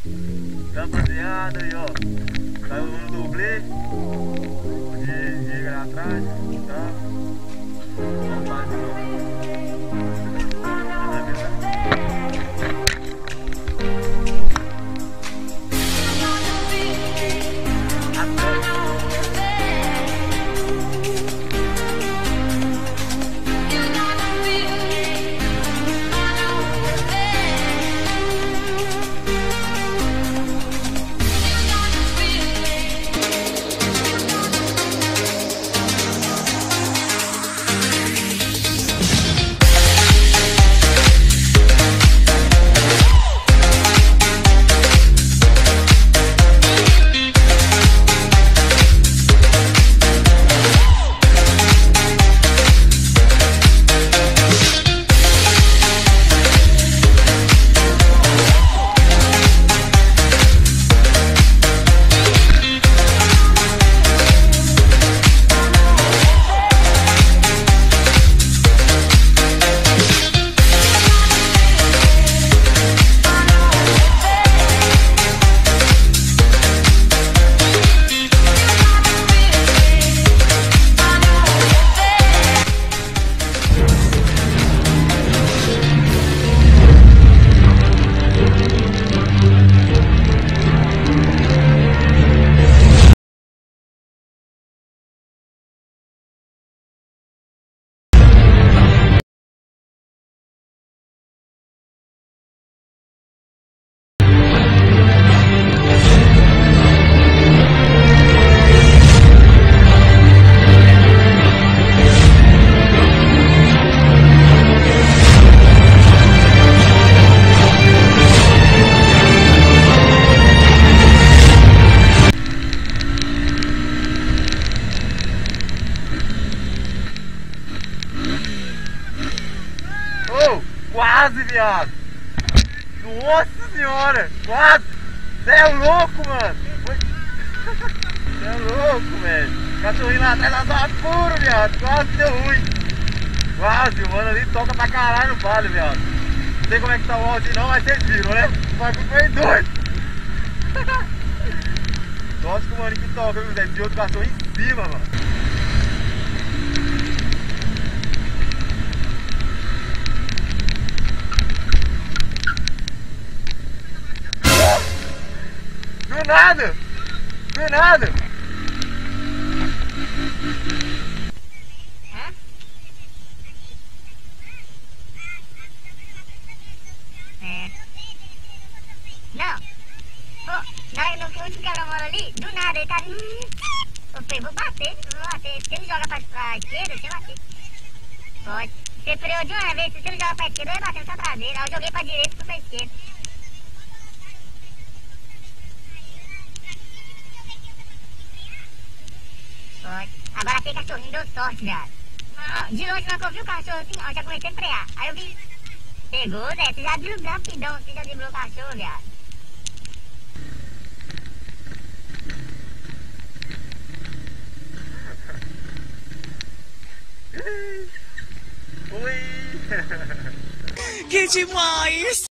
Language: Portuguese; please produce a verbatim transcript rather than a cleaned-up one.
Tampa alinhada aí, ó. Saiu no dublê. De giga lá atrás. Tá? Vamos lá de novo. Quase, viado! Nossa senhora! Quase! Você é louco, mano! Você é louco, velho! Cachorrinho lá atrás lá puro, viado! Quase deu ruim! Quase! O mano ali toca pra caralho no palio, viado! Não sei como é que tá o áudio não, mas vocês viram, né? O bagulho foi doido! Nossa, que o maninho que toca, viu, velho? De outro cachorro em cima, mano! Do nada! Do nada! Hã? É. Não! Pô, na, no último quebra-mola ali, do nada ele tá vindo. Eu falei, vou bater, vou bater. Se ele joga pra, pra esquerda, deixa eu bater. Pode. Você freou de uma vez, se ele joga pra esquerda, eu ia bater na sua traseira. Aí eu joguei pra direita e fui pra esquerda. Pode. Agora tem cachorrinho, deu sorte, viado. De longe não ouvi o cachorro assim, ó, já comecei a frear. Aí eu vi. Pegou, Zé, você já driblou rapidão, você já driblou o cachorro, viado. Ui! Que demais!